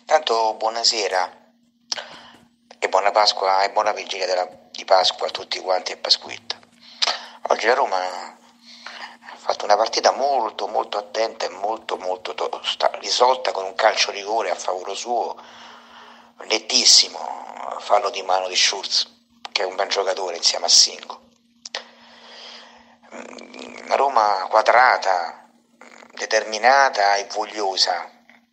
Tanto buonasera e buona Pasqua e buona vigilia di Pasqua a tutti quanti e Pasquetta. Oggi la Roma ha fatto una partita molto molto attenta e molto tosta, risolta con un calcio rigore a favore suo, nettissimo, fallo di mano di Schurz, che è un bel giocatore insieme a Singo. La Roma quadrata, determinata e vogliosa,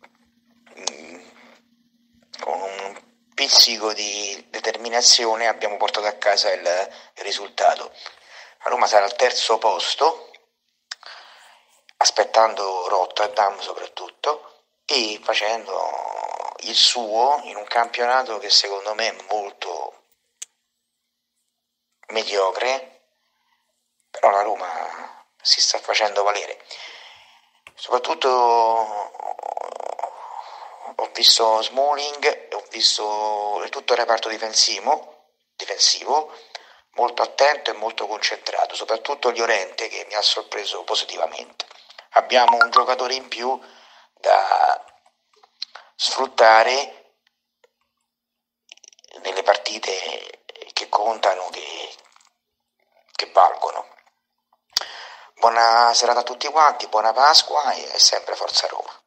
con un pizzico di determinazione abbiamo portato a casa il risultato. La Roma sarà al terzo posto, aspettando Rotterdam soprattutto, e facendo il suo in un campionato che secondo me è molto mediocre, però la Roma si sta facendo valere. Soprattutto ho visto Smalling, ho visto tutto il reparto difensivo molto attento e molto concentrato, soprattutto Llorente che mi ha sorpreso positivamente. Abbiamo un giocatore in più da sfruttare nelle partite che contano, che valgono. Buona serata a tutti quanti, buona Pasqua e sempre Forza Roma.